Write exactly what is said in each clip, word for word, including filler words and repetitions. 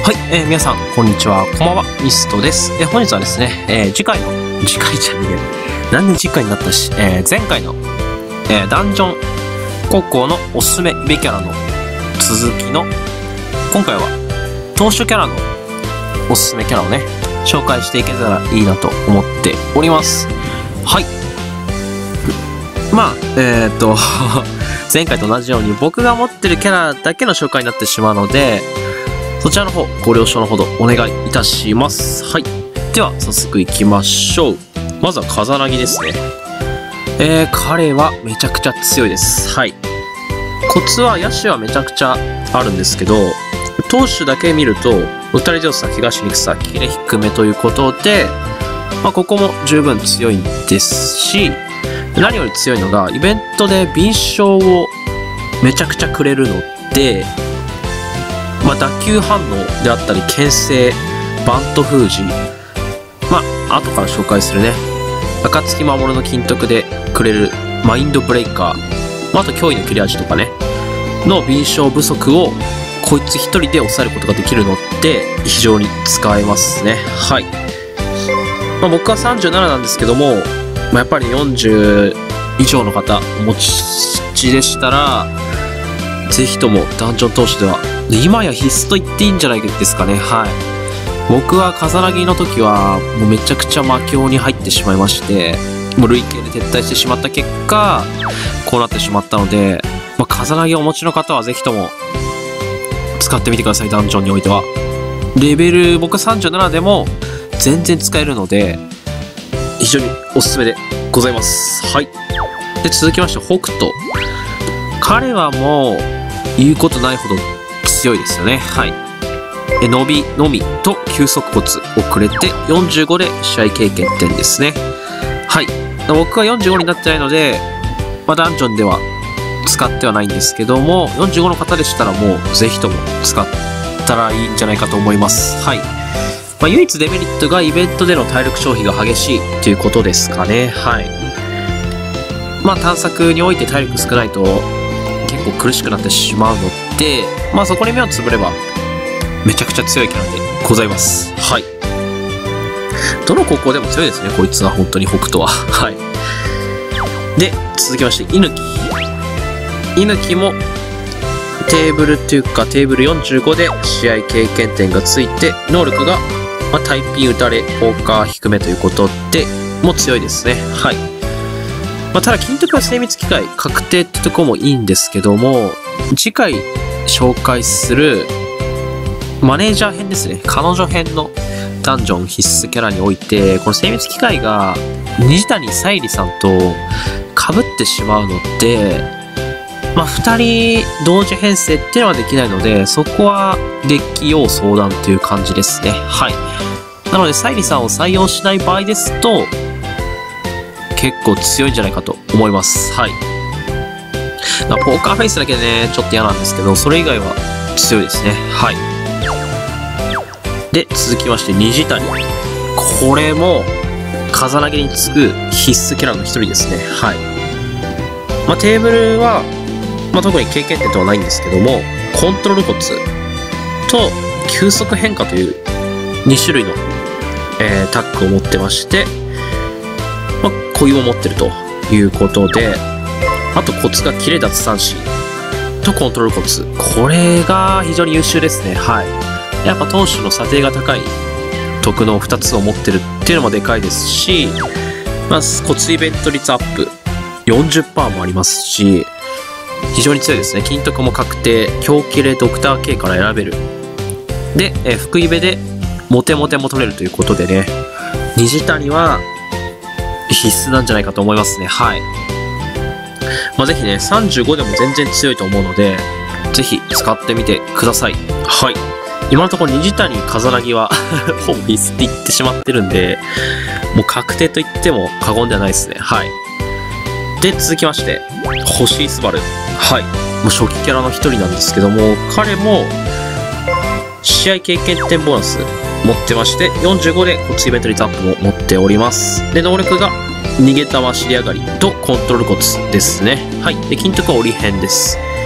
はい、えー、皆さん、こんにちは。こんばんは。ミストです。えー、本日はですね、えー、次回の、次回じゃねえ。なんで次回になったし、えー、前回の、えー、ダンジョン高校のおすすめイベキャラの続きの、今回は、投手キャラのおすすめキャラをね、紹介していけたらいいなと思っております。はい。まあ、えー、っと、前回と同じように僕が持ってるキャラだけの紹介になってしまうので、そちらの方、ご了承のほどお願いいたします。はい。では、早速行きましょう。まずは、カザナギですね。えー、彼はめちゃくちゃ強いです。はい。コツは、野手はめちゃくちゃあるんですけど、投手だけ見ると、打たれ強さ、東に草、キレ低めということで、まあ、ここも十分強いんですし、何より強いのが、イベントで敏捷をめちゃくちゃくれるので、まあ、打球反応であったり、牽制、バント封じ、まあ、後から紹介するね、暁守の金徳でくれるマインドブレイカー、まあ、あと驚異の切れ味とかね、の敏捷不足を、こいつ一人で抑えることができるので、非常に使えますね。はい。まあ、僕はさんじゅうなななんですけども、まあ、やっぱりよんじゅう以上の方、お持ちでしたら、ぜひともダンジョン投手では、今や必須と言っていいんじゃないですかね。はい。僕はカザナギの時は、もうめちゃくちゃ魔境に入ってしまいまして、もう累計で撤退してしまった結果、こうなってしまったので、まあ、カザナギをお持ちの方はぜひとも、使ってみてください、ダンジョンにおいては。レベル、僕さんじゅうななでも、全然使えるので、非常におすすめでございます。はい。で、続きまして、北斗。彼はもう、言うことないほど強いですよね。はい。え、伸びのみと急速骨をくれて、よんじゅうごで試合経験点ですね。はい。僕はよんじゅうごになってないので、まあ、ダンジョンでは使ってはないんですけども、よんじゅうごの方でしたらもう、ぜひとも使ったらいいんじゃないかと思います。はい。まあ、唯一デメリットがイベントでの体力消費が激しいということですかね。はい。まあ、探索において体力少ないと結構苦しくなってしまうので、まあそこに目をつぶればめちゃくちゃ強いキャラでございます。はい。どの高校でも強いですね、こいつは本当に北斗は。はい。で、続きまして、猪木。猪木もテーブルっていうかテーブルよんじゅうごで試合経験点がついて、能力が、まあ、タイピン打たれ、ポーカー低めということで、もう強いですね。はい。まあ、ただ、金徳は精密機械確定ってとこもいいんですけども、次回紹介するマネージャー編ですね。彼女編のダンジョン必須キャラにおいて、この精密機械が虹谷沙莉さんと被ってしまうので、まあ、二人同時編成っていうのはできないので、そこはデッキ要相談っていう感じですね。はい。なので、沙莉さんを採用しない場合ですと、結構強いんじゃないかと思います。はい。ポーカーフェイスだけね、ちょっと嫌なんですけど、それ以外は強いですね。はい。で、続きまして、虹谷。これも、カザナギに次ぐ必須キャラの一人ですね。はい。まあ、テーブルは、まあ、特に経験点ではないんですけども、コントロール骨と急速変化というに種類の、えー、タッグを持ってまして、まあ、固有を持ってるということで、あとコツがキレ脱三振とコントロールコツ。これが非常に優秀ですね。はい。やっぱ投手の査定が高い特能ふたつを持ってるっていうのもでかいですし、まあ、コツイベント率アップ よんじゅっパーセント もありますし、非常に強いですね。金徳も確定、強キレドクター K から選べる。で、えー、福イベでモテモテも取れるということでね、虹谷は必須なんじゃないかと思いますね。はい。まあ、ぜひね、さんじゅうごでも全然強いと思うので、ぜひ使ってみてください。はい。今のところ虹谷、カザナギはほぼ必須って言ってしまってるんで、もう確定と言っても過言ではないですね。はい。で、続きまして、星井スバル。はい。もう初期キャラの一人なんですけども、彼も、試合経験点ボーナス持ってまして、よんじゅうごでコツイベント率アップも持っております。で、能力が、逃げ玉尻上がりとコントロールコツですね。はい。で、金徳は折り辺です。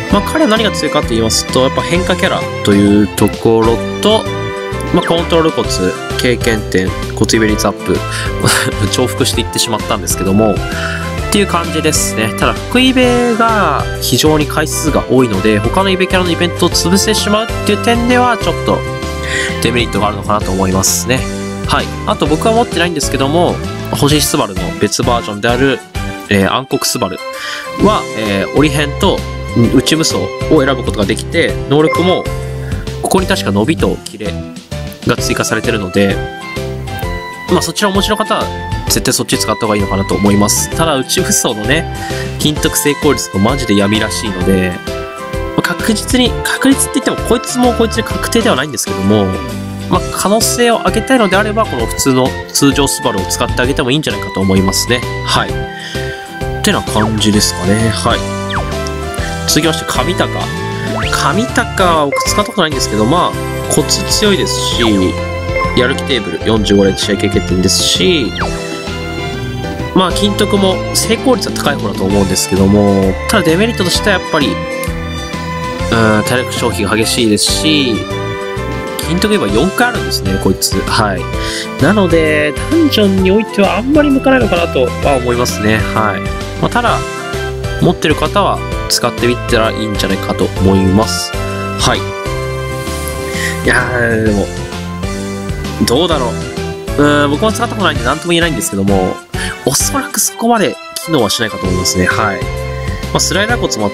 まあ彼は何が強いかと言いますと、やっぱ変化キャラというところと、まあコントロールコツ、経験点、コツイベ率アップ、重複していってしまったんですけども、っていう感じですね。ただ、福イベが非常に回数が多いので、他のイベキャラのイベントを潰してしまうっていう点では、ちょっとデメリットがあるのかなと思いますね。はい。あと僕は持ってないんですけども、星スバルの別バージョンである、えー、暗黒スバルは、えー、オリヘンと内無双を選ぶことができて、能力も、ここに確か伸びとキレが追加されてるので、まあそちらお持ちの方は絶対そっち使った方がいいのかなと思います。ただ内無双のね、金徳成功率がマジで闇らしいので、まあ、確実に、確率って言ってもこいつもこいつで確定ではないんですけども、まあ可能性を上げたいのであれば、この普通の通常スバルを使ってあげてもいいんじゃないかと思いますね。はい。ってな感じですかね。はい。続きまして、神高。神高は僕使ったことないんですけど、まあ、コツ強いですし、やる気テーブルよんじゅうご連試合経験点ですし、まあ、金徳も成功率は高い方だと思うんですけども、ただデメリットとしてはやっぱり、うん、体力消費が激しいですし、金徳今よんかいあるんですね、こいつ。はい。なので、ダンジョンにおいてはあんまり向かないのかなとは思いますね。はい。まあ、ただ、持ってる方は使ってみたらいいんじゃないかと思います。はい。いやー、でも、どうだろう。うーん、僕も使ったことないんで何とも言えないんですけども、おそらくそこまで機能はしないかと思いますね。はい。まあ、スライダーコツもあって、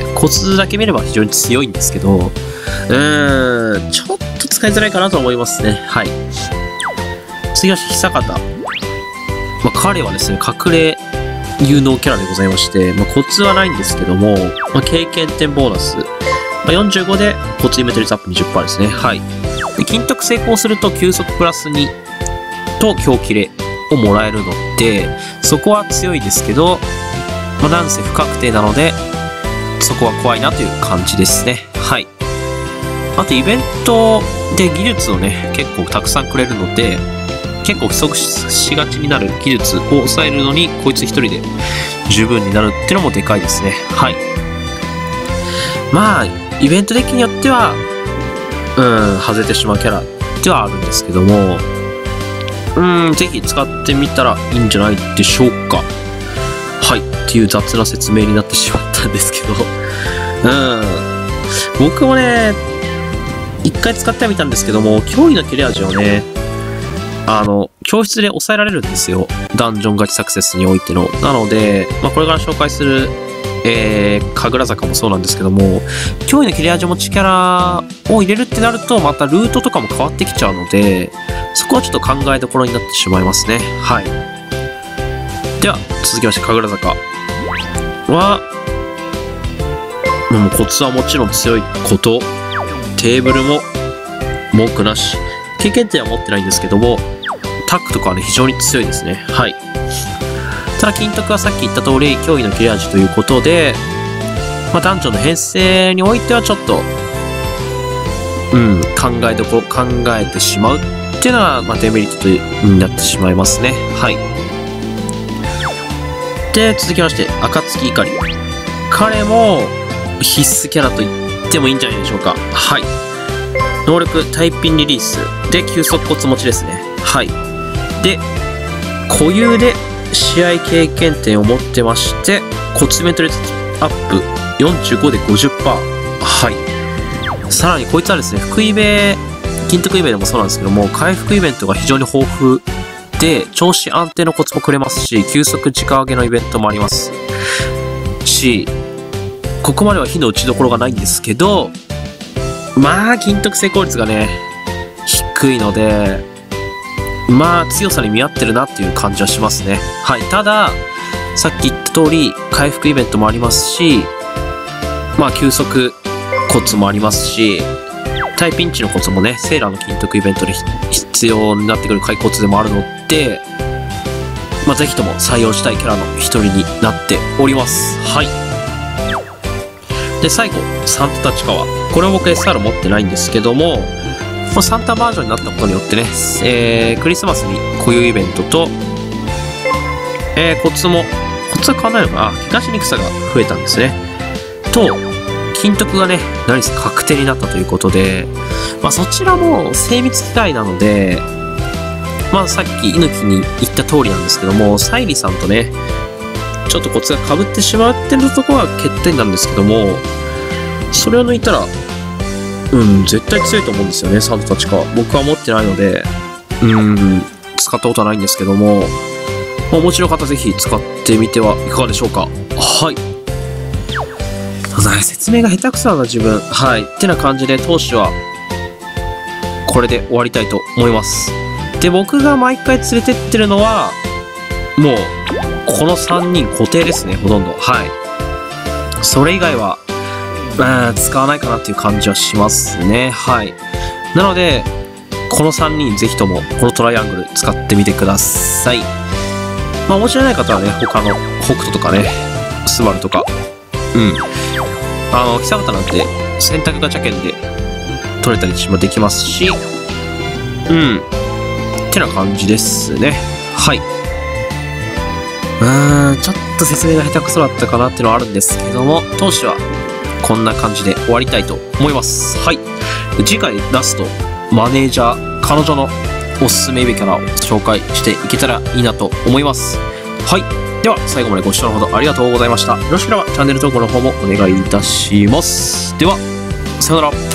コツだけ見れば非常に強いんですけど、うーん、ちょっと使いづらいかなと思いますね。はい。次は久方。まあ、彼はですね、隠れ有能キャラでございまして、まあ、コツはないんですけども、まあ、経験点ボーナス。まあ、よんじゅうごでコツイベント率アップ にじゅっパーセント ですね。はい。で、金徳成功すると急速プラスにと強キレをもらえるので、そこは強いですけど、まあ、なんせ不確定なので、そこは怖いなという感じですね。はい。あとイベントで技術をね、結構たくさんくれるので、結構不足しがちになる技術を抑えるのに、こいつ一人で十分になるっていうのもでかいですね。はい。まあ、イベントデッキによっては、うん、外れてしまうキャラではあるんですけども、うん、ぜひ使ってみたらいいんじゃないでしょうか。はい。っていう雑な説明になってしまったんですけど、うん。僕もね、一回使ってみたんですけども、驚異の切れ味をね、あの、教室で抑えられるんですよ。ダンジョンガチサクセスにおいての。なので、まあ、これから紹介する、えー、神楽坂もそうなんですけども、驚異の切れ味持ちキャラを入れるってなると、またルートとかも変わってきちゃうので、そこはちょっと考えどころになってしまいますね。はい。では、続きまして、神楽坂は、もうコツはもちろん強いこと、テーブルも文句なし。経験点は持ってないんですけども、タックとかはね、非常に強いですね。はい。ただ、金徳はさっき言った通り、驚異の切れ味ということで、まあ、ダンジョンの編成においてはちょっと、うん、考えどころ、考えてしまうっていうのは、まあ、デメリットになってしまいますね。はい。で、続きまして、暁怒り。彼も必須キャラと言ってもいいんじゃないでしょうか。はい。能力、タイピンリリース。で、急速コツ持ちですね。はい。で、固有で試合経験点を持ってまして、コツイベント率アップよんじゅうごで ごじゅっパーセント。はい。さらにこいつはですね、福イベ、金徳イベでもそうなんですけども、回復イベントが非常に豊富で、調子安定のコツもくれますし、急速直上げのイベントもありますし、ここまでは火の打ちどころがないんですけど、まあ、金徳成功率がね、低いので、まあ、強さに見合ってるなっていう感じはしますね。はい。ただ、さっき言った通り、回復イベントもありますし、まあ、急速コツもありますし、タイピンチのコツもね、セーラーの金徳イベントで必要になってくる回コツでもあるので、まあ、ぜひとも採用したいキャラの一人になっております。はい。で、最後、サンタ立川。これは僕 エスアール 持ってないんですけども、このサンタバージョンになったことによってね、えー、クリスマスに固有イベントと、えー、コツも、コツは変わらないのかな、東に草が増えたんですね。と、 金徳がね、何せ確定になったということで、まあそちらも精密機械なので、まあさっき猪木に言った通りなんですけども、沙莉さんとね、ちょっとコツが被ってしまってるところは欠点なんですけども、それを抜いたら、うん、絶対強いと思うんですよね、サントたちか。僕は持ってないので、うん、使ったことはないんですけども、まあ、お持ちの方ぜひ使ってみてはいかがでしょうか。はい。ただ説明が下手くそだな、自分。はい。ってな感じで、投手は、これで終わりたいと思います。で、僕が毎回連れてってるのは、もう、このさんにん固定ですね、ほとんど。はい。それ以外は、うん、使わないかなっていう感じはしますね。はい。なので、このさんにんぜひとも、このトライアングル使ってみてください。まあ、お持ちのない方はね、他の北斗とかね、スバルとか、うん。あの、久方なんて、選択ガチャ券で取れたりもできますし、うん。ってな感じですね。はい。うーん、ちょっと説明が下手くそだったかなっていうのはあるんですけども、当初はこんな感じで終わりたいと思います。はい。次回ラスト、マネージャー、彼女のおすすめイベキャラを紹介していけたらいいなと思います。はい。では、最後までご視聴のほどありがとうございました。よろしければチャンネル登録の方もお願いいたします。では、さよなら。